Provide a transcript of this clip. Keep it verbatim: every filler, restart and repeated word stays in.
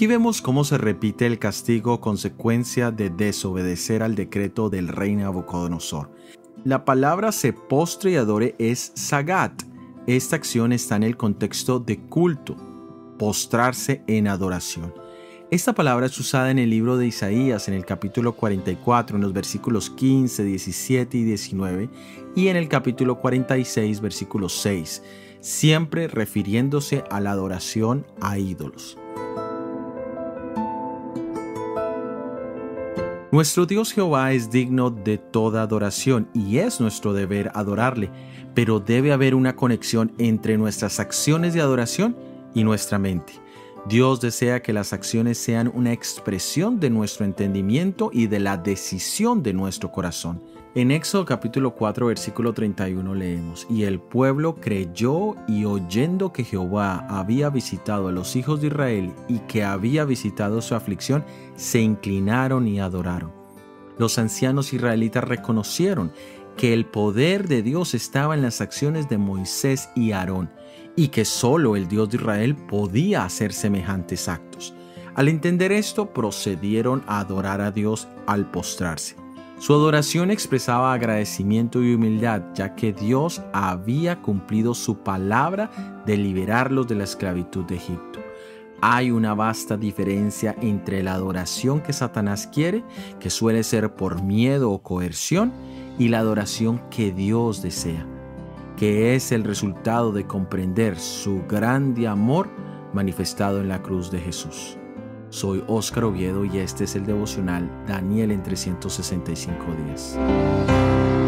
Aquí vemos cómo se repite el castigo consecuencia de desobedecer al decreto del rey Nabucodonosor. La palabra se postre y adore es sagat. Esta acción está en el contexto de culto, postrarse en adoración. Esta palabra es usada en el libro de Isaías en el capítulo cuarenta y cuatro, en los versículos quince, diecisiete y diecinueve, y en el capítulo cuarenta y seis, versículo seis, siempre refiriéndose a la adoración a ídolos. Nuestro Dios Jehová es digno de toda adoración y es nuestro deber adorarle, pero debe haber una conexión entre nuestras acciones de adoración y nuestra mente. Dios desea que las acciones sean una expresión de nuestro entendimiento y de la decisión de nuestro corazón. En Éxodo capítulo cuatro, versículo treinta y uno leemos: Y el pueblo creyó, y oyendo que Jehová había visitado a los hijos de Israel y que había visitado su aflicción, se inclinaron y adoraron. Los ancianos israelitas reconocieron que el poder de Dios estaba en las acciones de Moisés y Aarón, y que solo el Dios de Israel podía hacer semejantes actos. Al entender esto, procedieron a adorar a Dios al postrarse. Su adoración expresaba agradecimiento y humildad, ya que Dios había cumplido su palabra de liberarlos de la esclavitud de Egipto. Hay una vasta diferencia entre la adoración que Satanás quiere, que suele ser por miedo o coerción, y la adoración que Dios desea, que es el resultado de comprender su grande amor manifestado en la cruz de Jesús. Soy Óscar Oviedo y este es el devocional Daniel en trescientos sesenta y cinco días.